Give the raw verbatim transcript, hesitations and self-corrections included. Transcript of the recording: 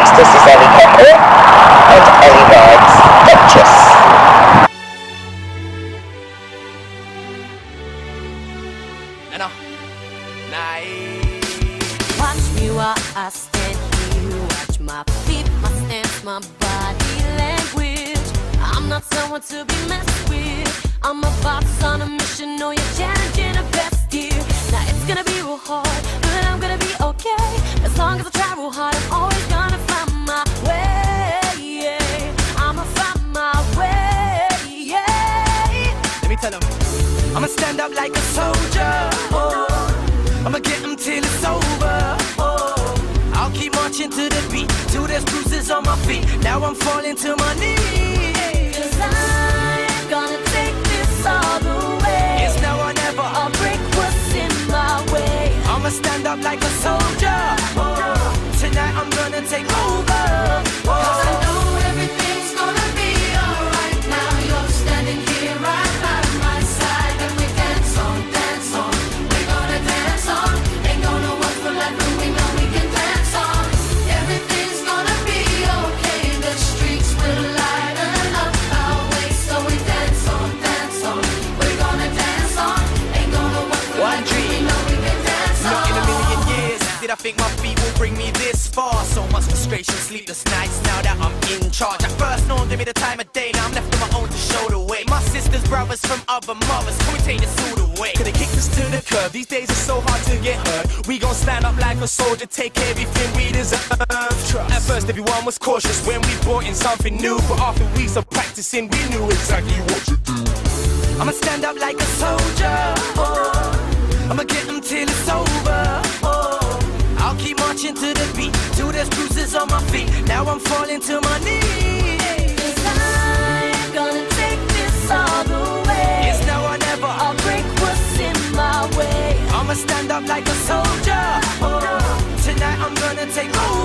folks, this is Ellie Pepper, and Ellie rides Duchess. Watch me while I stand here. Watch my feet, my stance, my body language. I'm not someone to be messed with. I'm a fox on a mission. No, you're challenging a best here. Now it's gonna be real hard, but I'm gonna be okay. As long as I try real hard, I'm always gonna find my way. Yeah. I'ma find my way. Yeah. Let me tell them, I'ma stand up like a soldier. Oh. I'ma get them till it's over. Oh. I'll keep marching to the beat till there's bruises on my feet. Now I'm falling to my knees. Cause I ain't gonna take this all the way. It's now or never. I'll break what's in my way. I'ma stand up like a soldier. Oh. Tonight I'm gonna take over. Oh. Cause I know everything's gonna be alright. Now you're standing here right by my side. And we dance on, dance on. We're gonna dance on. Ain't gonna work for life, but we know we can dance on. Everything's gonna be okay. The streets will lighten up our way. So we dance on, dance on. We're gonna dance on. Ain't gonna work for One life, but we dream. know we can dance on. Not in a million years did I think my feet will bring me this far. So much frustration, sleepless nights now that I'm in charge. At first no one gave me the time of day. Now I'm left on my own to show the way. My sisters, brothers from other mothers, can we take this all the way? Could have kicked us to the curb. These days it's so hard to get hurt. We gon' stand up like a soldier, take everything we deserve. Trust. At first everyone was cautious when we brought in something new, but after weeks of practicing we knew exactly what to do. I'ma stand up like a soldier. Oh. I'ma get them till it's over. Oh. I'll keep marching to the beat till there's bruises on my feet. Now I'm falling to my knees. Cause I ain't gonna take this all the way. It's now or never. I'll break what's in my way. I'ma stand up like a soldier. Oh. Tonight I'm gonna take over.